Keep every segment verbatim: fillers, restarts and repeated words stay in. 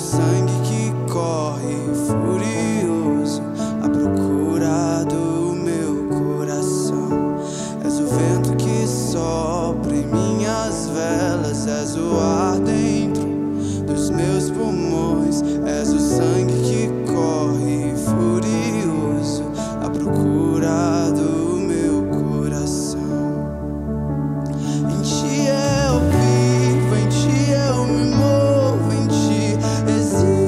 sangue que corre furioso à procura do meu coração. És o vento que sopra em minhas velas, és o ar dentro dos meus pulmões, és o sangue que corre furioso à procura do meu coração. Em ti eu vivo, em ti eu me movo, em ti existo.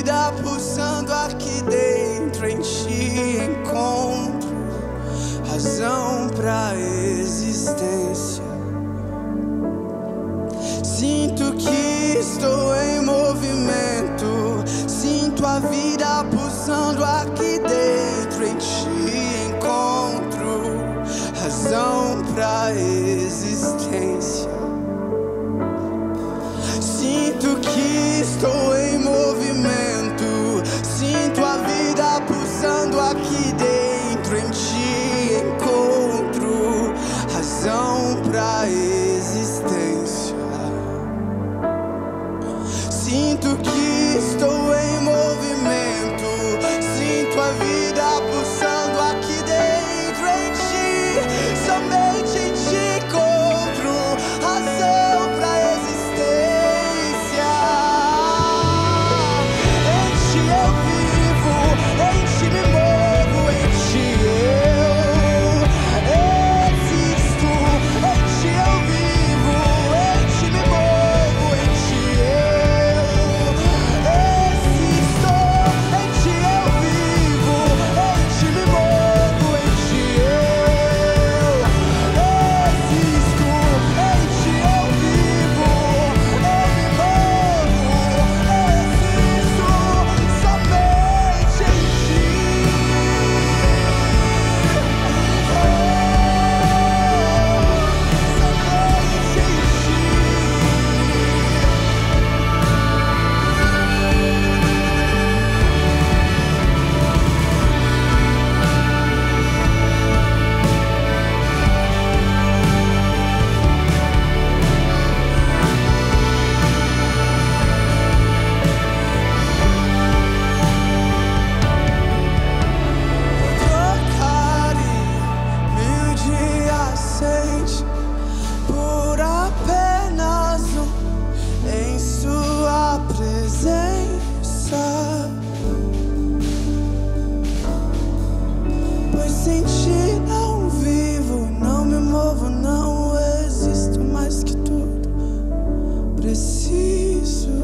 vida pulsando aqui dentro, em ti encontro razão pra existência. Sinto que estou em movimento, sinto a vida pulsando aqui dentro, em ti encontro razão pra existência. Sinto que estou em movimento, sinto a vida pulsando aqui dentro, em ti encontro razão pra existência. Sinto que estou em movimento, sinto a vida pulsando aqui dentro, em ti, somente em ti encontro razão pra existência. Em ti eu vivo, em ti me movo, em ti eu existo. Em ti eu vivo, em ti me movo, em ti eu existo. Em ti eu vivo, em ti me movo, em ti eu existo. Em ti eu vivo, eu me movo, eu existo somente em ti. Somente em ti. Trocaria mil dias sente por apenas um em sua presença. Pois sem ti não vivo, não me movo, não existo mais que tudo. Preciso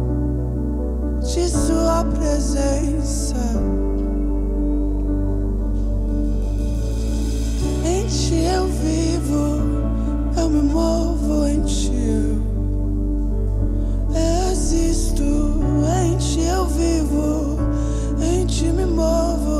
de sua presença. Em ti eu vivo, eu me movo, em ti eu existo. Em ti eu vivo, em ti me movo,